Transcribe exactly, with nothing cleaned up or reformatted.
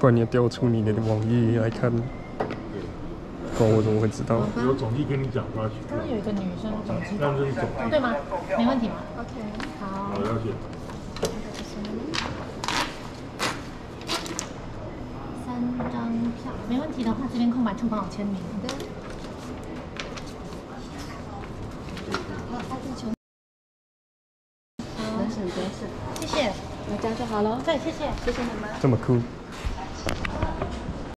不然你要调出你的网页来看。不然我怎么会知道？ 有总机跟你讲过去。 刚刚有一个女生总机， 那就是总机， 对吗？没问题吗 OK， 好。 好，了解。 三张票，没问题的话，这边空白处帮我签名。 好的。好，阿弟球。得省得省， 谢谢。 那这样就好了。 对，谢谢， 谢谢你们。 这么酷。